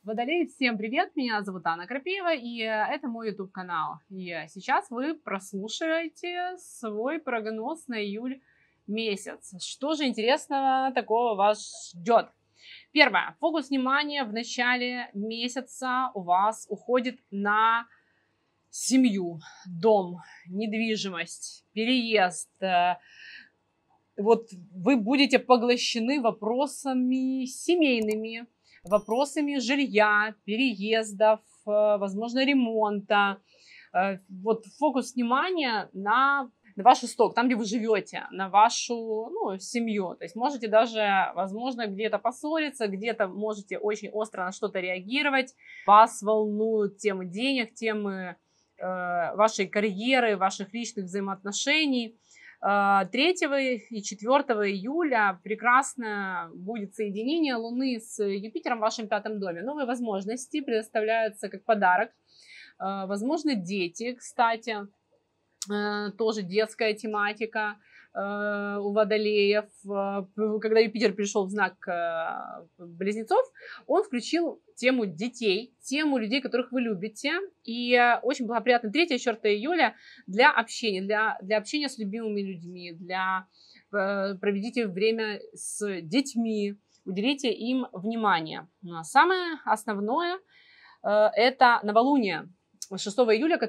Водолей, всем привет, меня зовут Анна Крапива, и это мой YouTube канал. И сейчас вы прослушаете свой прогноз на июль месяц. Что же интересного такого вас ждет? Первое. Фокус внимания в начале месяца у вас уходит на семью, дом, недвижимость, переезд. Вот вы будете поглощены вопросами семейными, вопросами жилья, переездов, возможно, ремонта. Вот фокус внимания на ваш исток, там, где вы живете, на вашу семью. То есть можете даже, возможно, где-то поссориться, где-то можете очень остро на что-то реагировать. Вас волнуют темы денег, темы вашей карьеры, ваших личных взаимоотношений. 3 и 4 июля прекрасно будет соединение Луны с Юпитером в вашем 5-м доме. Новые возможности предоставляются как подарок. Возможно, дети, кстати, тоже детская тематика у водолеев. Когда Юпитер пришел в знак Близнецов, он включил тему детей, тему людей, которых вы любите. И очень благоприятно 3 и 4 июля для общения, для общения с любимыми людьми, проведите время с детьми, уделите им внимание. Но самое основное это новолуние 6 июля,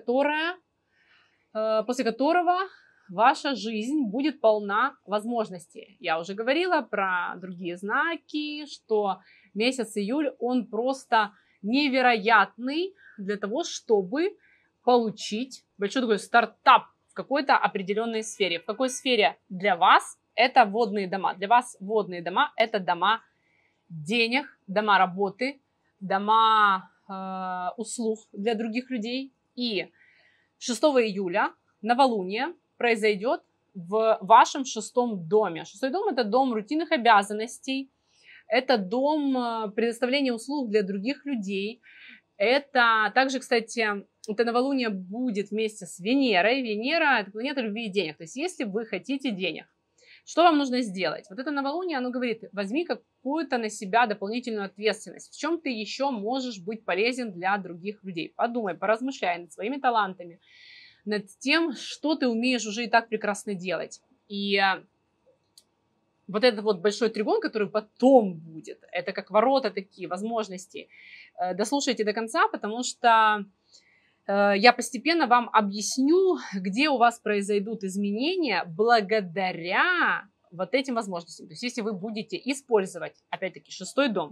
после которого ваша жизнь будет полна возможностей. Я уже говорила про другие знаки, что месяц июль, он просто невероятный для того, чтобы получить большой такой стартап в какой-то определенной сфере. В какой сфере для вас это водные дома? Для вас водные дома – это дома денег, дома работы, дома услуг для других людей. И 6 июля новолуние произойдет в вашем 6-м доме. 6-й дом – это дом рутинных обязанностей, это дом предоставления услуг для других людей. Это также, кстати, это новолуние будет вместе с Венерой. Венера – это планета любви и денег. То есть, если вы хотите денег, что вам нужно сделать? Вот это новолуние, оно говорит, возьми какую-то на себя дополнительную ответственность. В чем ты еще можешь быть полезен для других людей? Подумай, поразмышляй над своими талантами, над тем, что ты умеешь уже и так прекрасно делать. И вот этот вот большой тригон, который потом будет, это как ворота такие, возможности. Дослушайте до конца, потому что я постепенно вам объясню, где у вас произойдут изменения благодаря вот этим возможностям. То есть, если вы будете использовать, опять-таки, 6-й дом,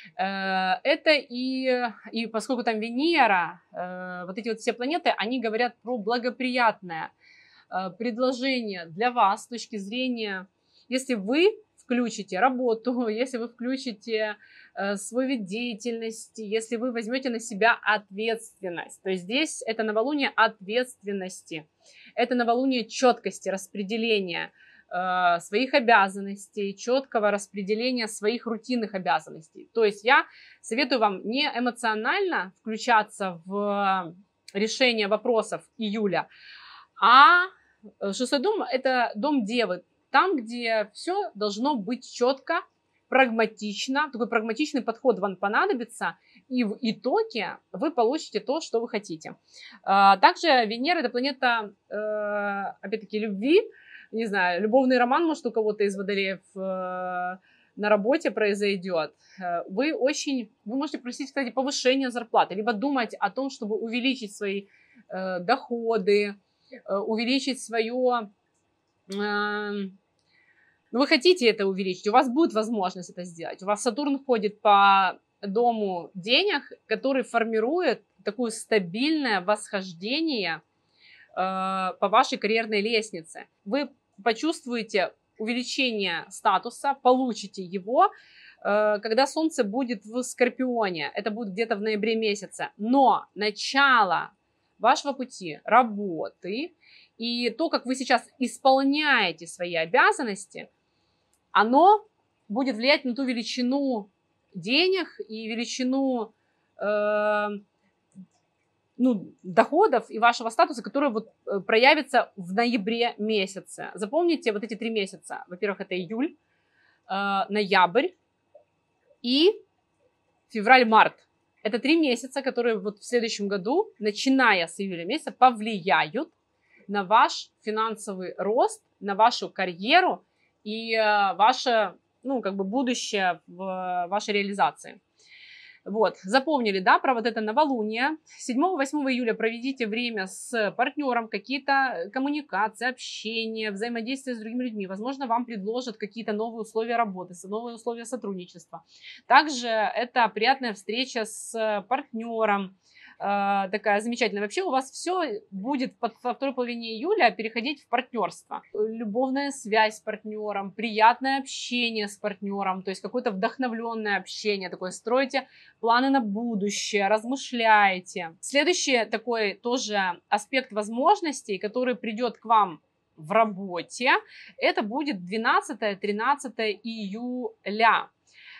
это и поскольку там Венера, вот эти вот все планеты, они говорят про благоприятное предложение для вас с точки зрения, если вы включите работу, если вы включите свой вид деятельности, если вы возьмете на себя ответственность. То есть здесь это новолуние ответственности, это новолуние четкости, распределения своих обязанностей, четкого распределения своих рутинных обязанностей. То есть я советую вам не эмоционально включаться в решение вопросов июля, а 6-й дом – это дом Девы, там, где все должно быть четко, прагматично, такой прагматичный подход вам понадобится, и в итоге вы получите то, что вы хотите. Также Венера – это планета, опять-таки, любви. Не знаю, любовный роман, может, у кого-то из водолеев на работе произойдет. Вы можете просить, кстати, повышения зарплаты, либо думать о том, чтобы увеличить свои доходы, увеличить свое... вы хотите это увеличить, у вас будет возможность это сделать. У вас Сатурн ходит по дому денег, который формирует такое стабильное восхождение по вашей карьерной лестнице. Вы почувствуете увеличение статуса, получите его, когда Солнце будет в Скорпионе. Это будет где-то в ноябре месяце. Но начало вашего пути, работы и то, как вы сейчас исполняете свои обязанности, оно будет влиять на ту величину денег и величину доходов и вашего статуса, который вот проявится в ноябре месяце. Запомните вот эти 3 месяца. Во-первых, это июль, ноябрь и февраль-март. Это 3 месяца, которые вот в следующем году, начиная с июля месяца, повлияют на ваш финансовый рост, на вашу карьеру и ваше, ну, как бы будущее в вашей реализации. Вот, запомнили, да, про вот это новолуние. 7-8 июля проведите время с партнером, какие-то коммуникации, общение, взаимодействие с другими людьми. Возможно, вам предложат какие-то новые условия работы, новые условия сотрудничества. Также это приятная встреча с партнером, такая замечательная. Вообще у вас все будет во второй половине июля переходить в партнерство. Любовная связь с партнером, приятное общение с партнером, то есть какое-то вдохновленное общение, такое строите планы на будущее, размышляете. Следующий такой тоже аспект возможностей, который придет к вам в работе, это будет 12-13 июля.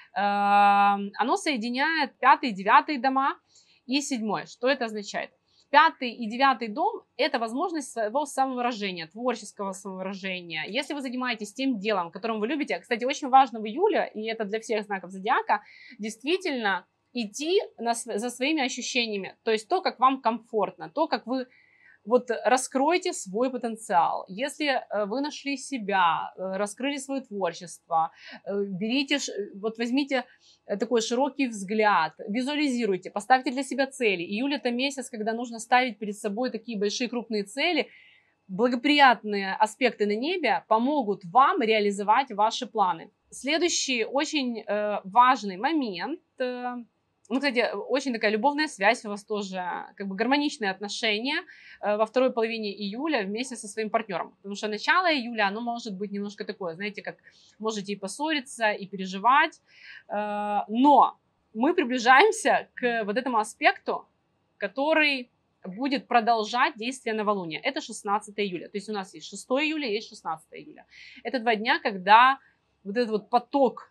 Оно соединяет 5 и 9 дома и 7. Что это означает? 5 и 9 дом – это возможность своего самовыражения, творческого самовыражения. Если вы занимаетесь тем делом, которым вы любите, кстати, очень важно в июле, и это для всех знаков зодиака, действительно идти за своими ощущениями, то есть то, как вам комфортно, то, как вы вот раскройте свой потенциал. Если вы нашли себя, раскрыли свое творчество, берите, вот возьмите такой широкий взгляд, визуализируйте, поставьте для себя цели. Июль – это месяц, когда нужно ставить перед собой такие большие крупные цели. Благоприятные аспекты на небе помогут вам реализовать ваши планы. Следующий очень важный момент. Ну, кстати, очень такая любовная связь у вас тоже, как бы гармоничные отношения во второй половине июля вместе со своим партнером. Потому что начало июля, оно может быть немножко такое, знаете, как можете и поссориться, и переживать. Но мы приближаемся к вот этому аспекту, который будет продолжать действие новолуния. Это 16 июля. То есть у нас есть 6 июля, есть 16 июля. Это 2 дня, когда вот этот вот поток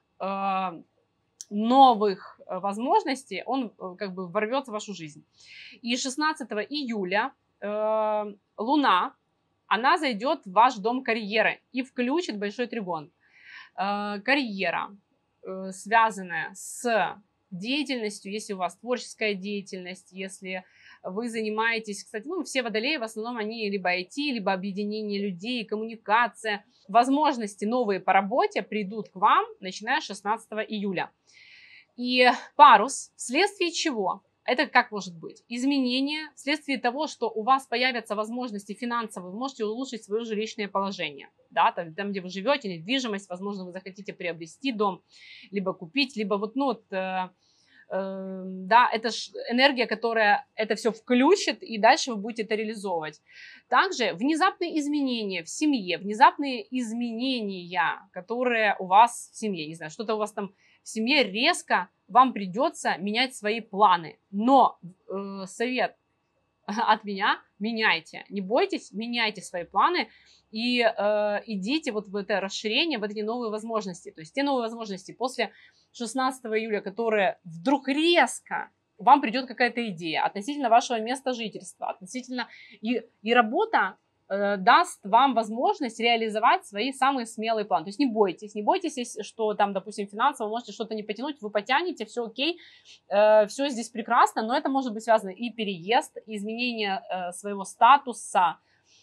новых возможностей, он как бы ворвется в вашу жизнь. И 16 июля Луна, она зайдет в ваш дом карьеры и включит большой тригон. Карьера, связанная с деятельностью, если у вас творческая деятельность, если вы занимаетесь, кстати, ну, все водолеи в основном они либо IT, либо объединение людей, коммуникация. Возможности новые по работе придут к вам, начиная с 16 июля. И парус, вследствие чего? Это как может быть? Изменение вследствие того, что у вас появятся возможности финансовые, вы можете улучшить свое жилищное положение. Да, там, где вы живете, недвижимость, возможно, вы захотите приобрести дом, либо купить, либо вот, ну, вот, да, это энергия, которая это все включит, и дальше вы будете это реализовывать. Также внезапные изменения в семье, внезапные изменения, которые у вас в семье, не знаю, что-то у вас там в семье резко, вам придется менять свои планы. Но совет от меня: меняйте, не бойтесь, меняйте свои планы и идите вот в это расширение, в эти новые возможности. То есть те новые возможности после 16 июля, которые вдруг резко вам придет какая-то идея относительно вашего места жительства, относительно и работа даст вам возможность реализовать свои самые смелые планы. То есть не бойтесь, что там, допустим, финансово можете что-то не потянуть, вы потянете, все окей, все здесь прекрасно, но это может быть связано и переезд, и изменение своего статуса.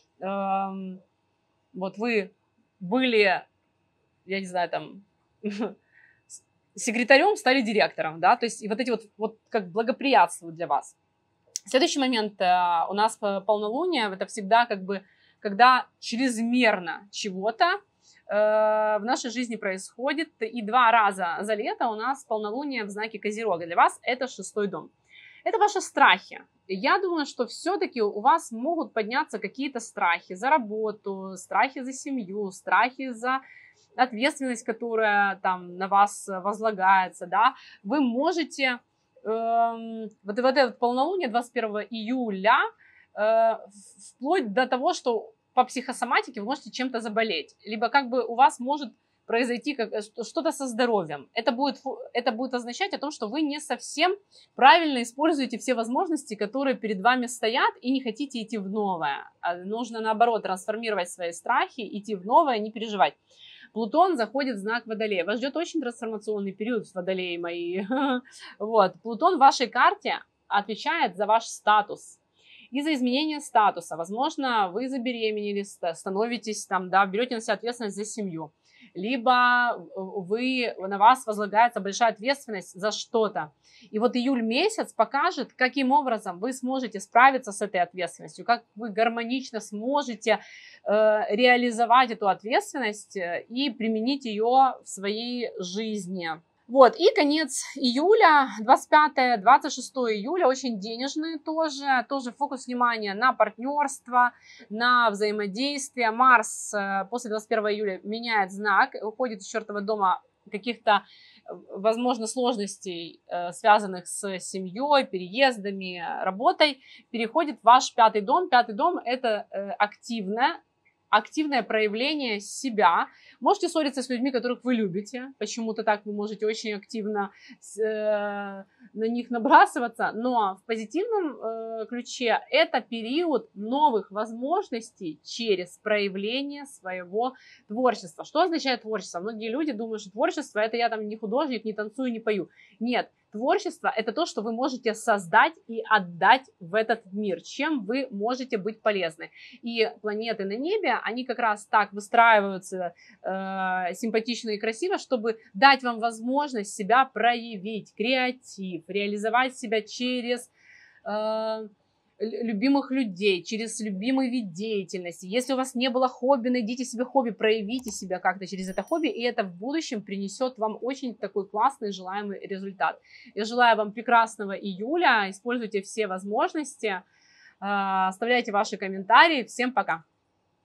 Вот вы были, я не знаю, там, секретарем, стали директором, да, то есть и вот эти вот как благоприятствуют для вас. Следующий момент у нас полнолуние, это всегда как бы, когда чрезмерно чего-то в нашей жизни происходит, и 2 раза за лето у нас полнолуние в знаке Козерога. Для вас это 6-й дом. Это ваши страхи. Я думаю, что все-таки у вас могут подняться какие-то страхи за работу, страхи за семью, страхи за ответственность, которая там на вас возлагается, да. Вы можете вот это вот полнолуние 21 июля, вплоть до того, что по психосоматике вы можете чем-то заболеть, либо как бы у вас может произойти что-то со здоровьем. Это будет означать о том, что вы не совсем правильно используете все возможности, которые перед вами стоят, и не хотите идти в новое. Нужно, наоборот, трансформировать свои страхи, идти в новое, не переживать. Плутон заходит в знак Водолея. Вас ждет очень трансформационный период, Водолеи мои. Вот. Плутон в вашей карте отвечает за ваш статус. И за изменение статуса. Возможно, вы забеременели, становитесь там, да, берете на себя ответственность за семью. Либо на вас возлагается большая ответственность за что-то. И вот июль месяц покажет, каким образом вы сможете справиться с этой ответственностью, как вы гармонично сможете реализовать эту ответственность и применить ее в своей жизни. Вот, и конец июля, 25-26 июля, очень денежные тоже фокус внимания на партнерство, на взаимодействие. Марс после 21 июля меняет знак, уходит из 4 дома каких-то, возможно, сложностей, связанных с семьей, переездами, работой, переходит в ваш 5 дом. 5 дом – это активное проявление себя. Можете ссориться с людьми, которых вы любите. Почему-то так вы можете очень активно на них набрасываться. Но в позитивном ключе это период новых возможностей через проявление своего творчества. Что означает творчество? Многие люди думают, что творчество – это я там не художник, не танцую, не пою. Нет. Творчество – это то, что вы можете создать и отдать в этот мир, чем вы можете быть полезны. И планеты на небе, они как раз так выстраиваются симпатично и красиво, чтобы дать вам возможность себя проявить, креатив, реализовать себя через любимых людей, через любимый вид деятельности. Если у вас не было хобби, найдите себе хобби, проявите себя как-то через это хобби, и это в будущем принесет вам очень такой классный желаемый результат. Я желаю вам прекрасного июля, используйте все возможности, оставляйте ваши комментарии. Всем пока!